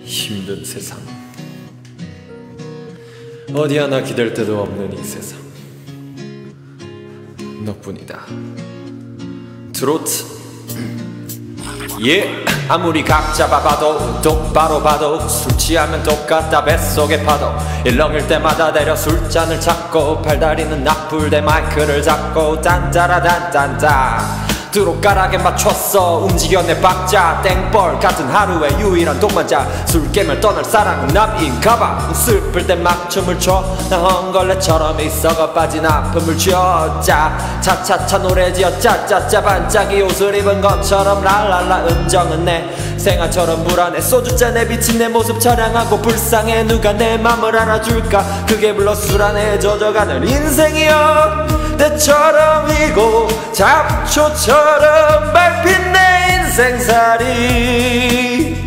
힘든 세상, 어디 하나 기댈 데도 없는 이 세상, 너뿐이다. 트로트. 아무리 각 잡아봐도 똑바로 봐도 술 취하면 똑같다 뱃속의 파도. 일렁일 때마다 내려 술잔을 찾고 팔다리는 나풀대 마이크를 잡고 딴따라단딴따 드롭가락에 맞췄어 움직여 내 박자. 땡벌 같은 하루의 유일한 동반자. 술 깨면 떠날 사랑은 남인가봐. 슬플 땐 막 춤을 춰. 나 헝걸레처럼 있어가 빠진 아픔을 쥐어짜. 차차차 노래 지어 짜짜짜. 반짝이 옷을 입은 것처럼 랄랄라. 음정은 내 생활처럼 불안해. 소주잔에 비친 내 모습 처량하고 불쌍해. 누가 내 맘을 알아줄까. 그게 물론 술 안에 젖어가는 인생이여. 때처럼이고 잡초처럼 밟힌 내 인생살이.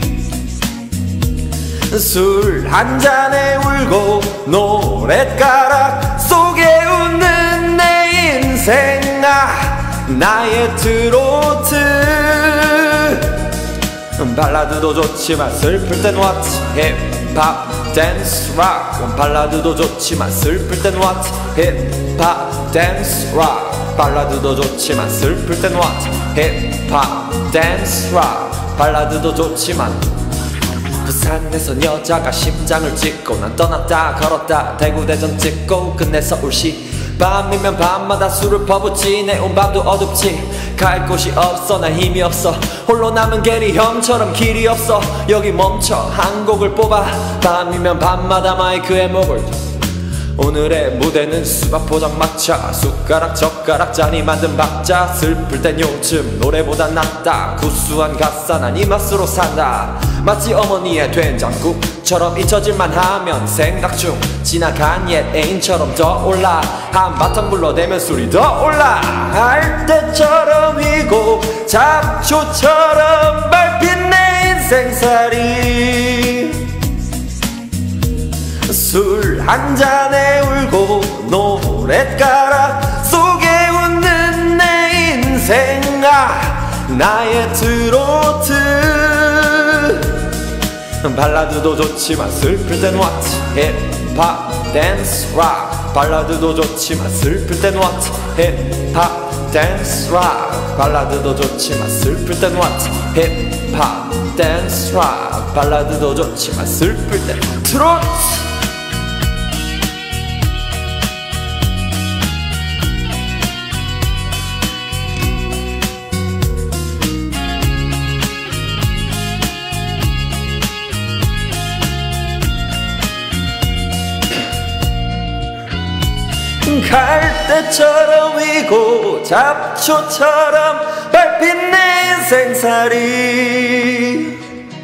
술 한잔에 울고 노랫가락 속에 웃는 내 인생. 나의 트로트. 발라드도 좋지만 슬플 땐 what? 힙합 댄스 락. 발라드도 좋지만 슬플 땐 what? 힙합 댄스 락. 발라드도 좋지만 슬플 땐 what? 힙합 댄스 락. 발라드도 좋지만. 부산에선 여자가 심장을 찍고 난 떠났다 걸었다 대구 대전 찍고 끝내 서울시. 밤이면 밤마다 술을 퍼붓지. 내 온 밤도 어둡지. 갈 곳이 없어 나 힘이 없어. 홀로 남은 게리 형처럼 길이 없어. 여기 멈춰 한 곡을 뽑아. 밤이면 밤마다 마이크에 목을. 오늘의 무대는 수박 포장마차. 숟가락 젓가락 잔이 만든 박자. 슬플 땐 요즘 노래보다 낫다. 구수한 가사 난 이 맛으로 산다. 마치 어머니의 된장국처럼 잊혀질만 하면 생각 중. 지나간 옛 애인처럼 떠올라. 한바탕 불러대면 술이 더 올라. 할 때처럼이고 잡초처럼 밟힌 내 인생살이. 술 한잔에 울고 노랫가락 속에 웃는 내 인생. 나의 트로트. 발라드도 좋지만 슬플 땐 what? 힙합 댄스 락. 발라드도 좋지만 슬플 땐 what? 힙합 댄스 락. 발라드도 좋지만 슬플 땐 what? 힙합 댄스 락. 발라드도 좋지만 슬플 땐 트로트. 갈대처럼이고 잡초처럼 밟힌 내 인생살이.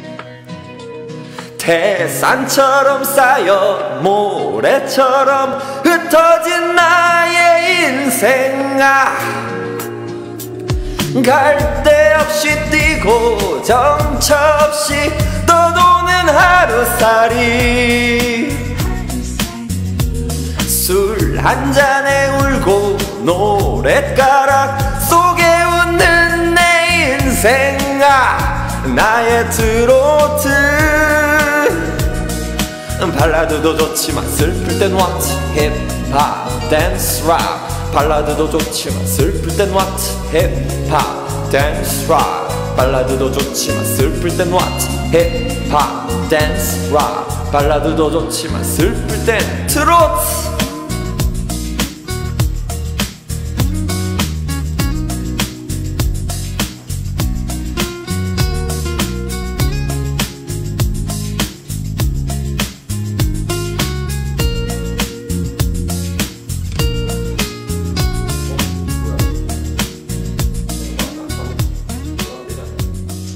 태산처럼 쌓여 모래처럼 흩어진 나의 인생. 갈 데 없이 뛰고 정처 없이 떠도는 하루살이. 술 한잔에 울고 노랫가락 속에 웃는 내 인생. 나의 트로트. 발라드도 좋지만 슬플 땐 what? 힙합 댄스 락. 발라드도 좋지만 슬플 땐 what? 힙합 댄스 락. 발라드도 좋지만 슬플 땐 what? 힙합 댄스 락. 발라드도 좋지만 슬플 땐 트로트.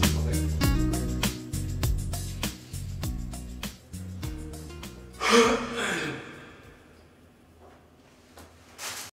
Huh?